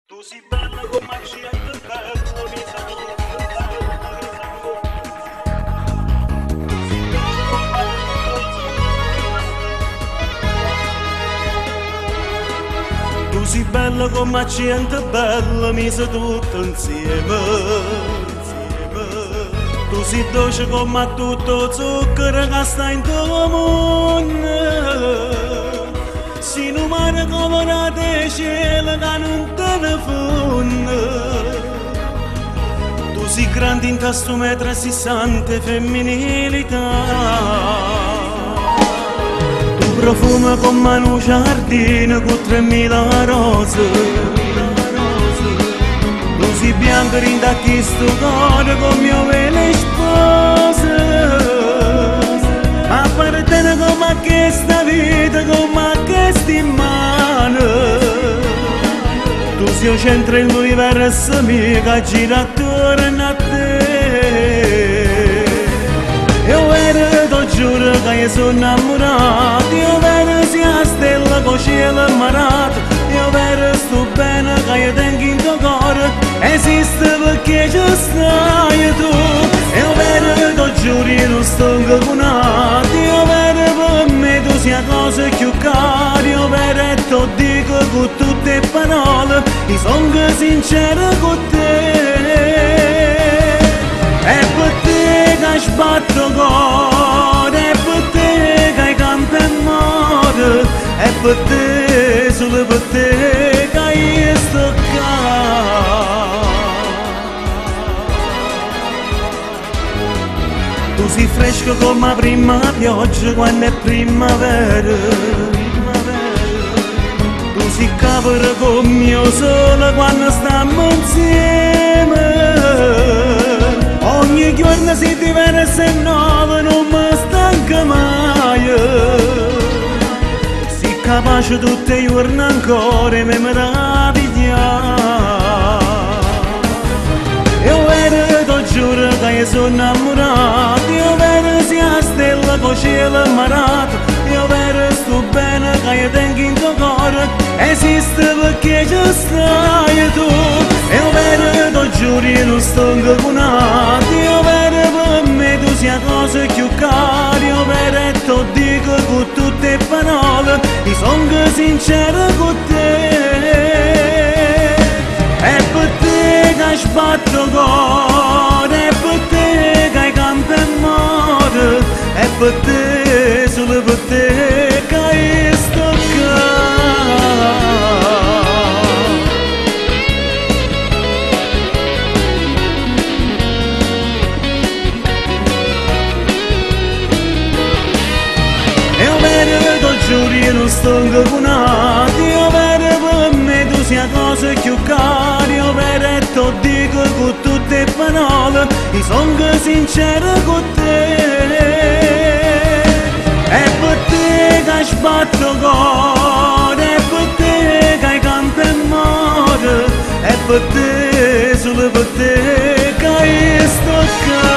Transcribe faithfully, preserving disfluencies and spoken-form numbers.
Tu sei bella come accento bello, mi sa Tu sei bella come accento bello, mi sa tutto insieme, insieme. Tu sei dolce come tutto zucchero che sta in tuo mondo. Si numara come una te cielo che non telefona. Tu sei grande in tasto metro e sessanta femminilità. Tu profuma come un giardino con tremila rose. Tu sei bianco in da questo cuore con mio vele spose. Appartiene come a questa vita, come a questa mano. Tu sei il centro dell'universo mio che gira attorno a te. Io vero, ti giuro che io sono innamorato. Io vero, sei la stella con cielo marato. Io vero, sto bene che io tengo in tuo cuore. Esiste perché ci stai tu. Io vero, ti giuro, io non sto incapunato. Io vero, per me tu sei la cosa più cara. Io vero, e ti dico con tutte le parole. Io sono sincero con te. È per te che sbatto cuore. È per te che campo e muore. È per te, solo per te che io sto qua. Tu sei fresco come la prima pioggia quando è primavera. Tu sei capre come mio sole quando stiamo insieme. Ogni giorno si diversa e nuova, non mi stanca mai. Sei capace tutti i giorni ancora e mi meraviglia. Io vero, ti giuro che io sono innamorato. Io vero, sei la stella con cielo marato. Io vero, sto bene che io tengo in tuo cuore. Esiste perché ci stai tu. Io vero, ti giuro, io non sto incapunato. Io vero, per me tu sei la cosa più cara. Io vero, e ti dico con tutte le parole. Io sono sincero con te. È per te che sbatto cuore. È per te che campo e muore. È per te, solo per te che io sto qua. Giuro io non sto incapunato. Io vero, per me tu sei la cosa più cara. Io vero, e ti dico con tutte le parole. Io sono sincero con te. È per te che sbatto cuore. È per te che campo e muore. È per te, solo per te che io sto qua.